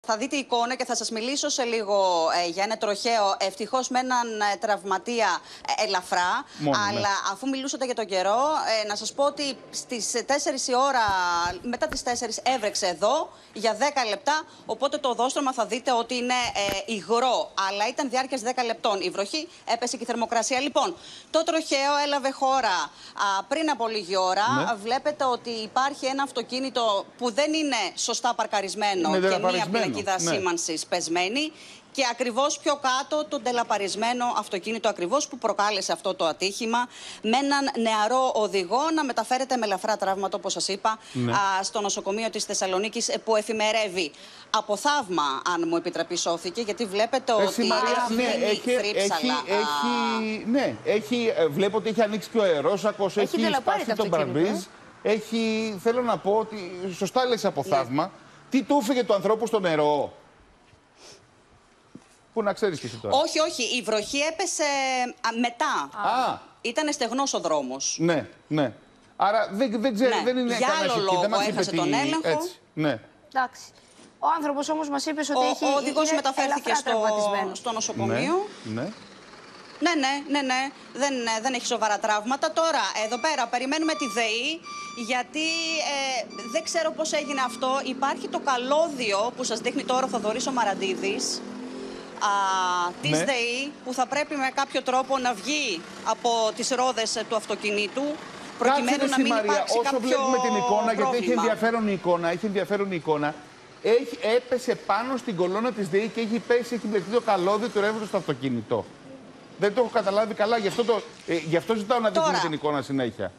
Θα δείτε εικόνα και θα σας μιλήσω σε λίγο για ένα τροχαίο, ευτυχώς με έναν τραυματία ελαφρά. Αλλά αφού μιλούσατε για τον καιρό, να σας πω ότι στις 4 η ώρα, μετά τις 4 έβρεξε εδώ για 10 λεπτά. Οπότε το οδόστρωμα θα δείτε ότι είναι υγρό, αλλά ήταν διάρκειας 10 λεπτών. Η βροχή έπεσε και η θερμοκρασία. Λοιπόν, το τροχαίο έλαβε χώρα πριν από λίγη ώρα. Ναι. Βλέπετε ότι υπάρχει ένα αυτοκίνητο που δεν είναι σωστά παρκαρισμένο και μία πινακίδα σήμανσης πεσμένη. Και ακριβώς πιο κάτω το τελαπαρισμένο αυτοκίνητο ακριβώς που προκάλεσε αυτό το ατύχημα, με έναν νεαρό οδηγό να μεταφέρεται με ελαφρά τραύματα, όπως σας είπα, στο νοσοκομείο της Θεσσαλονίκης που εφημερεύει. Από θαύμα, αν μου επιτραπεί, σώθηκε, γιατί βλέπετε ότι βλέπω ότι έχει ανοίξει και ο αερόσακος, έχει σπάσει τον μπαρμπρίζ. Θέλω να πω ότι σωστά λες από θαύμα. Τι του έφυγε του ανθρώπου στο νερό? Πού να ξέρεις και εσύ τώρα. Όχι, όχι. Η βροχή έπεσε μετά. Ήταν στεγνός ο δρόμος. Ναι, ναι. Άρα δεν ξέρω, δεν είναι για άλλο λόγο έχασε τον έλεγχο. Έτσι, ναι. Εντάξει. Ο άνθρωπος όμως μας είπε ότι έχει. Ο οδηγός μεταφέρθηκε στο νοσοκομείο. Ναι. Ναι. Δεν έχει σοβαρά τραύματα. Τώρα, εδώ πέρα, περιμένουμε τη ΔΕΗ, γιατί δεν ξέρω πώς έγινε αυτό. Υπάρχει το καλώδιο που σας δείχνει τώρα ο Θοδωρής ο Μαραντίδης, της ΔΕΗ, που θα πρέπει με κάποιο τρόπο να βγει από τις ρόδες του αυτοκινήτου, προκειμένου να μην υπάρξει όσο κάποιο βλέπουμε την εικόνα, πρόβλημα. γιατί έχει ενδιαφέρον η εικόνα, έπεσε πάνω στην κολόνα της ΔΕΗ και έχει μπλεχτεί το καλώδιο του ρεύματος στο αυτοκίνητο. Δεν το έχω καταλάβει καλά, γι' αυτό ζητάω να δείχνουμε την εικόνα συνέχεια.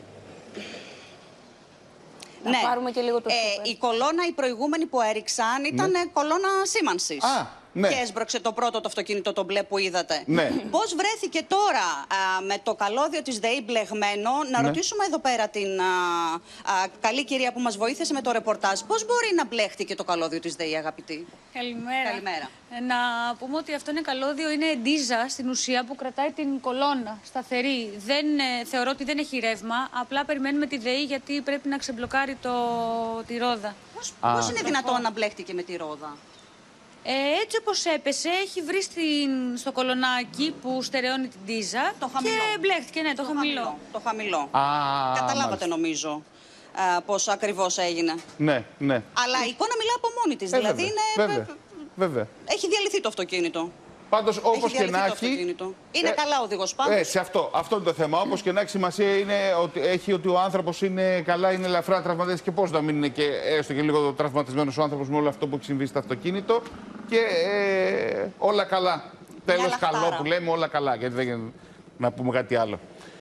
Να πάρουμε και λίγο το η κολόνα, η προηγούμενη που έριξαν, ήταν κολόνα σήμανσης. Ναι. Και έσπρωξε το πρώτο το αυτοκίνητο, το μπλε που είδατε. Ναι. Πώς βρέθηκε τώρα με το καλώδιο της ΔΕΗ μπλεγμένο? Να ρωτήσουμε εδώ πέρα την καλή κυρία που μας βοήθησε με το ρεπορτάζ. Πώς μπορεί να μπλέχτηκε το καλώδιο της ΔΕΗ, αγαπητή? Καλημέρα. Καλημέρα. Να πούμε ότι αυτό είναι καλώδιο, είναι ντίζα στην ουσία που κρατάει την κολόνα σταθερή. Θεωρώ ότι δεν έχει ρεύμα, απλά περιμένουμε τη ΔΕΗ γιατί πρέπει να ξεμπλοκάρει τη ρόδα. Πώς είναι δυνατόν να μπλέχτηκε με τη ρόδα? Έτσι όπως έπεσε, έχει βρει στο κολονάκι που στερεώνει την ντίζα και μπλέχτηκε, το χαμηλό. Το χαμηλό. Καταλάβατε νομίζω πώς ακριβώς έγινε. Ναι. Αλλά η εικόνα μιλά από μόνη της, δηλαδή είναι... Βέβαια. Έχει διαλυθεί το αυτοκίνητο. Πάντως, όπως και να έχει. Είναι καλά ο οδηγός πάντως. Αυτό είναι το θέμα. Όπως και να έχει, σημασία είναι ότι ο άνθρωπος είναι καλά, είναι ελαφρά τραυματίας, και πώς να μην είναι και έστω και λίγο τραυματισμένος ο άνθρωπος με όλο αυτό που έχει συμβεί στο αυτοκίνητο. Και όλα καλά. Τέλος καλό που λέμε, όλα καλά. Γιατί δεν να πούμε κάτι άλλο.